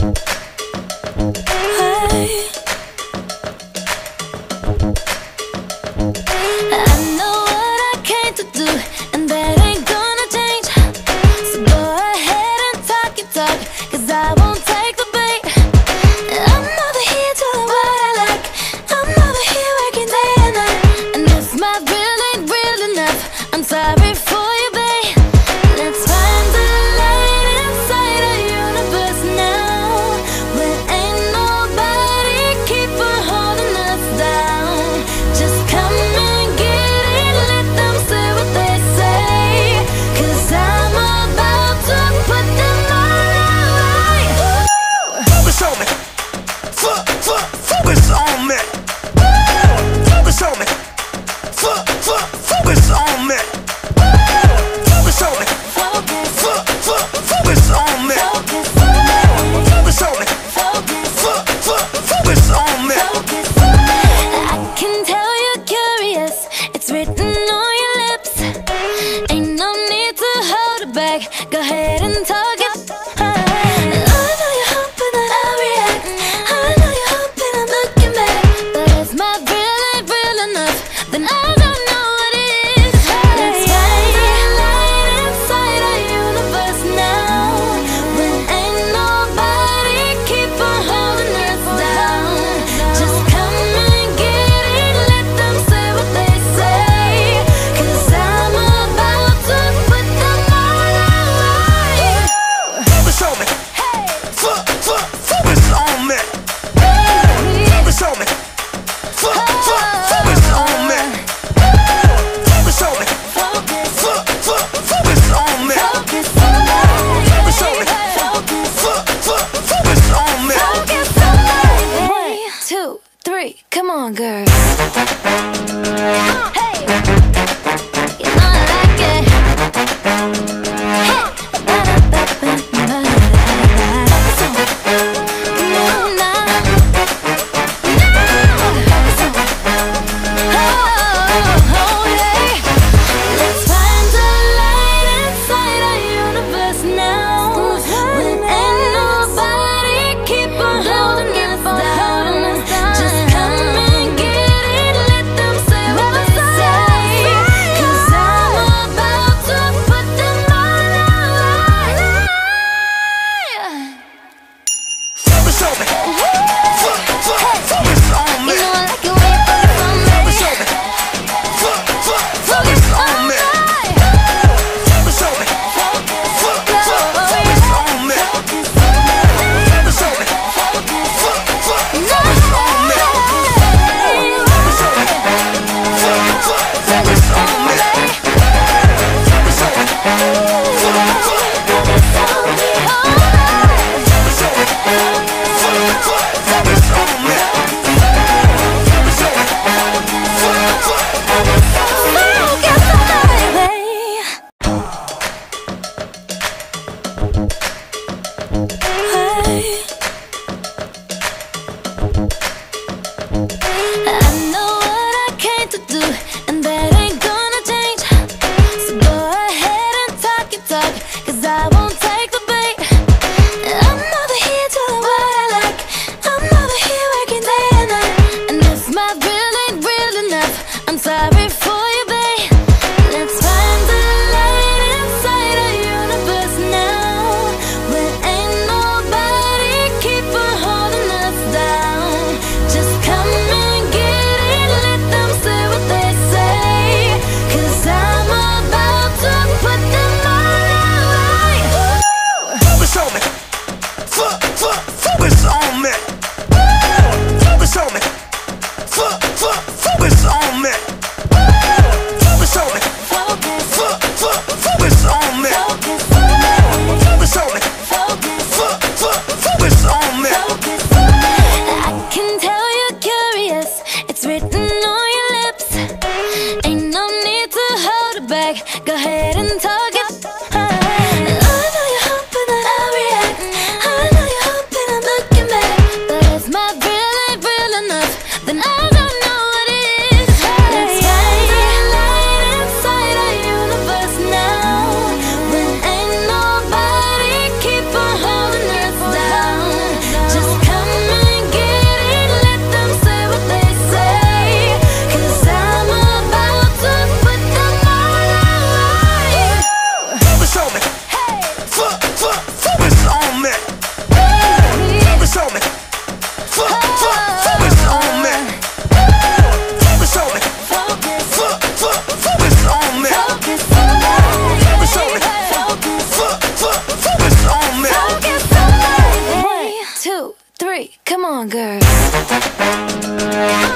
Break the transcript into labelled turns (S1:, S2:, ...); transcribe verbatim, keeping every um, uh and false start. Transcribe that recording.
S1: Hey. I know what I came to do, and that ain't gonna change. So go ahead and talk your talk, 'cause I won't take the bait. I'm over here doing what I like. I'm over here working day and night. And if my real ain't real enough, I'm sorry for you, babe. Let's find the light inside our universe now, where ain't nobody keep on holding us down. Just come and get it, let them say what they say, 'cause I'm about to put them all right.
S2: Focus on me. F- f- focus on me. Focus on me. F- f- focus on me. Focus on me.
S1: Focus,
S2: F- f- focus on me.
S1: focus,
S2: Focus on me.
S1: focus,
S2: F- f- focus on me.
S1: focus. I can tell you're curious, it's written on your lips. Ain't no need to hold it back, go ahead and talk it. I know you're hoping that I'll react, I know you're hoping I'm looking back. But if my real ain't real enough, then I don't know what is. Let's find the light inside our universe now, when ain't nobody keep on holding us down. Just come and get it, let them say what they say, 'cause I'm about to put them all right.
S2: Focus on me. F- f- focus on me. Focus on me. F- f- focus on me. Focus on me.
S1: Focus,
S2: F- f- focus on me.
S1: focus,
S2: Focus on me.
S1: focus,
S2: F- f- focus on me.
S1: focus. One, two, three, come on, girls. Hey, you know I like it. Hey, no, no, no. Oh, yeah. Let's find the light inside our universe now, when ain't nobody keep on holding us down. Just come and get on, girl.